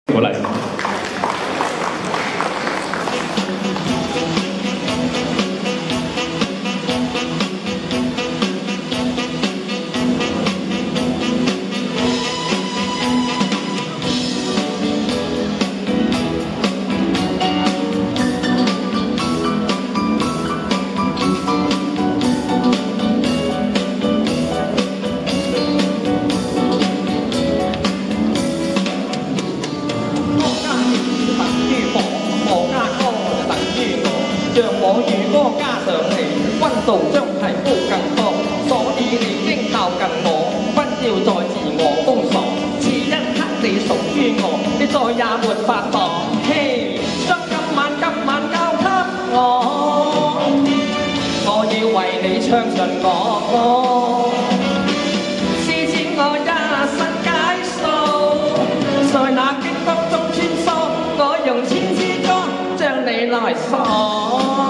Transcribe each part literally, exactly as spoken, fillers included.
過嚟。 像我如歌加上你，溫度將提高更多，所以你應靠近我，不要再自我封鎖。此一刻你屬於我，你再也沒法躲。嘿，將今晚今晚交給我，我要為你唱盡我歌，施展我一生解數，在那激風中穿梭，我用千支歌將你來鎖。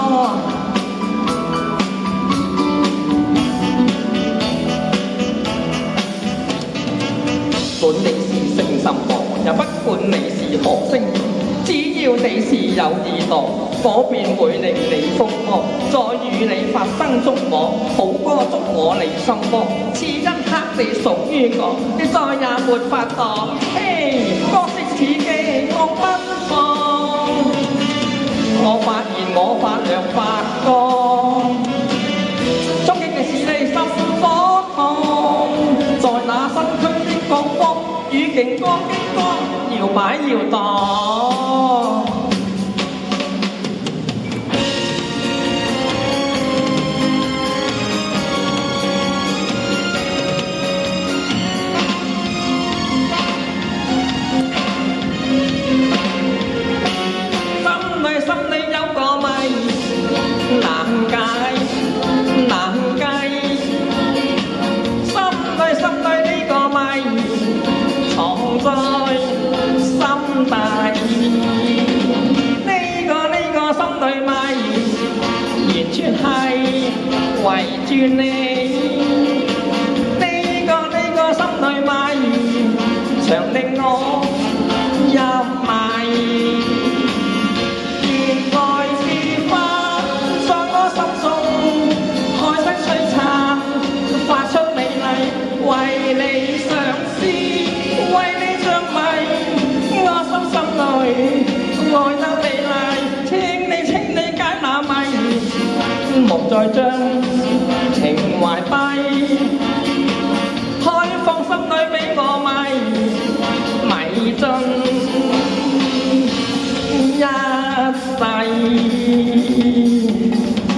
管你是聖心王，也不管你是何星座，只要你是有耳朵，我便會令你瘋魔，再與你發生觸摸，好歌祝我你心窩。此一刻你屬於我，你再也沒法躲。嘿，歌色似寄我奔放，我發現我發亮發光，衝擊嘅是你心火燙，在那身軀的光芒，與勁光激光搖擺搖蕩。心裏心裏有個謎難解難計，心裏心裏呢個謎藏在心底，呢個呢個心裏謎完全係圍住你，呢個呢個心裏謎常令我入迷。為你嘗試，為你着迷，我心心裏愛得美麗，請你請你解那謎，莫再將情懷閉，開放心裏俾我迷，迷盡一世。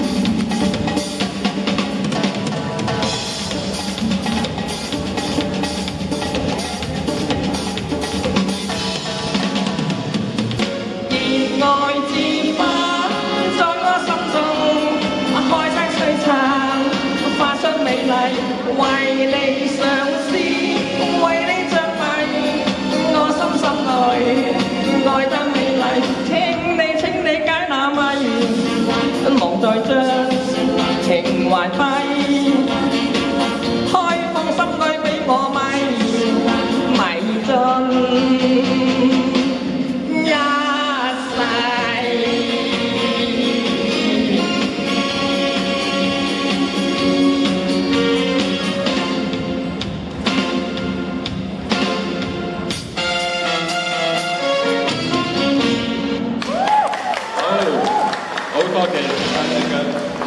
愛之花在我心中開出璀璨，發出美麗，為你嘗試，為你着迷，我心心裏愛得美麗，請你請你解那謎，莫再將情懷閉，開放心裏俾我迷，迷盡。 好多謝大家。